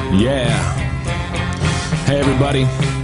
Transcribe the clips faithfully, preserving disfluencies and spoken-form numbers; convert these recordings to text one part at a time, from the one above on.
Yeah. Hey everybody,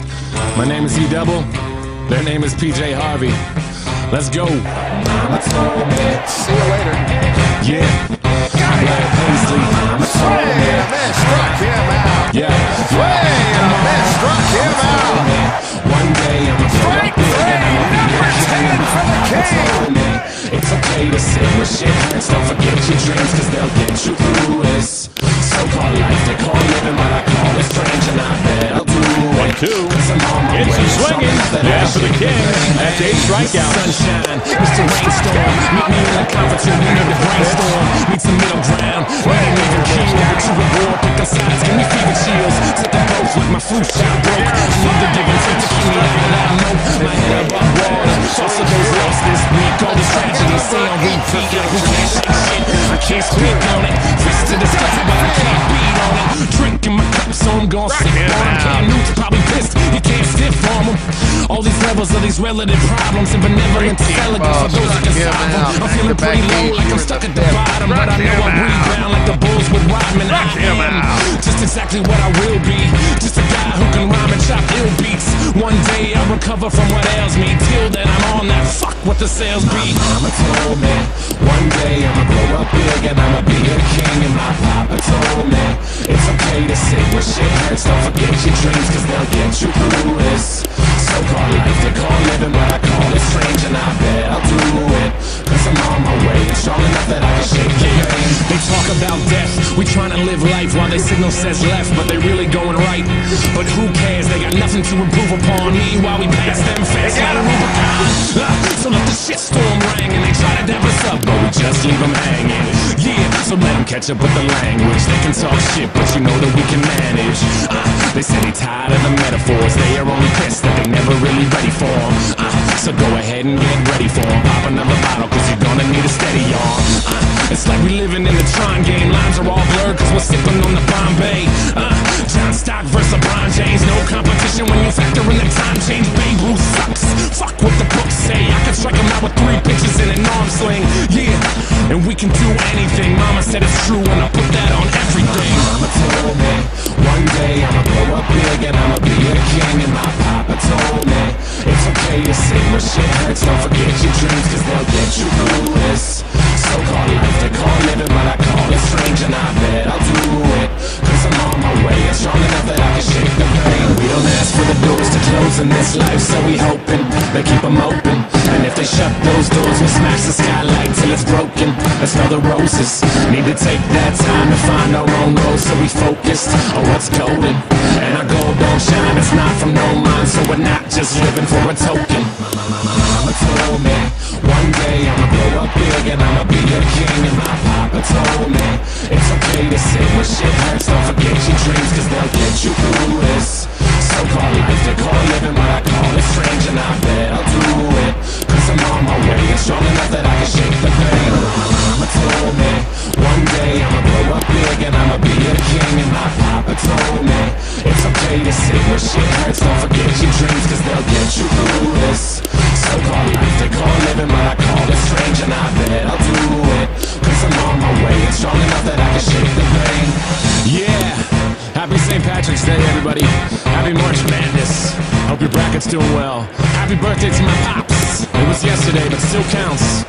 my name is E Double. Their name is P J Harvey. Let's go. Mama told me. See you later. Yeah. I'm Black Paisley. Mama told me. Wait a minute, struck him out. Yeah. Wait a minute, struck him out. One day I'm a Strike three, number ten for the King. It's okay to sit with shit hurts. Don't forget your dreams, cause they'll get you through this so-called life they call living, but I call it strange, and I bet I'll do it. One, two. Cause I'm on my It's way. a swinging. Yeah, for the King. That's eight strikeouts. Sunshine, Mister Rainstorm. Meet me in the conference room, we need to brainstorm. Need some middle ground. We ain't even keen. But you a war, pick a sides, give me fever chills. Set them both like my flu shot broke. I need the give and take to keep me out of that moat. My head above water. Toss of those lost this week. All these tragedies stay on repeat. Like who can't shake shit? I can't speak on it. Fist to the sky, but I can't beat on it. Drinking my cup, so I'm gon' sip on him. Cam Newton's probably pissed. He can't stiff on him. All these levels of these relative problems and benevolent elegance for those that can solve them. I'm feeling pretty low, like I'm stuck at the bottom, but I know I'm rebound like the Bulls with Rodman. I am just exactly what I will be. Just a guy who can rhyme and chop ill beats. One day I'll recover from what ails me. Till then I'm on that fuck what the sales be. Mama told me one day I'ma grow up big and I'ma be a king. And my papa told me it's okay to sit where shit hurts. Don't forget your dreams, cause they'll get you through this so-called life they call living, but I call it strange, and I bet I'll do it. Cause I'm on my way, and strong enough that I can shake the pain. They talk about death, we tryna live life while they signal says left, but they really going right. But who cares, they got nothing to improve upon. Meanwhile we pass them fast like a Rubicon. uh, So let the shitstorm ring, and they try to dap us up, but we just leave them hanging. Yeah, so let them catch up with the language. They can talk shit, but you know that we can manage. uh, They say they tired of the metaphors, they are only pissed that they never really ready for them. uh, So go ahead and get ready for them. Pop another bottle, cause you're gonna need a steady arm. uh, It's like we living in the Tron game. Lines are all blurred, cause we're sipping on the Bombay. uh, John Stock versus LeBron James. No competition when you factor in the time change. Babe Ruth sucks, fuck what the books say. I can strike him out with three pitches in an arm sling. Yeah, and we can do anything. Mama said it's true, and I put that on everything. Mama told me one day I'ma grow up big and I'ma be a king. And my papa told me it's okay to sit where shit hurts. Don't forget your dreams, cause they'll get you through this so-called life they call living, but I call it strange, and I bet I'll do it. Cause I'm on my way, and strong enough that I can shake the pain. We don't ask for the doors to close in this life, so we hoping they keep them open. And if they shut those doors, we'll smash the skylight till it's broken. Let's smell the roses. Need to take that time to find our own road, so we focused on what's golden. And our gold don't shine, it's not from no mind, so we're not just living for a token. Mama told me one day I'ma grow up big and I'ma be a king. And my papa told me it's okay to sit where shit hurts. Don't forget your dreams, cause they'll get you through this so-called life they call living, but I call it strange, and I bet I'll do it. Cause I'm on my way, and strong enough that I can shake the pain. Mama told me one day I'ma grow up big and I'ma be a king. And my papa told me it's okay to sit where shit hurts. Don't forget your dreams, cause they'll get you through this so-called life they call living, but I call it strange, and I bet I'll do it. Cause I'm on my way, and strong enough that I can shake the pain. Yeah, happy Saint Patrick's Day, everybody. Happy March Madness. Hope your bracket's doing well. Happy birthday to my pops. It was yesterday, but still counts.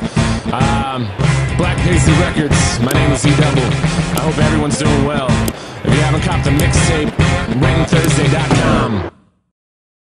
Um, Black Paisley Records. My name is E Double. I hope everyone's doing well. If you haven't copped the mixtape, written thursday dot com.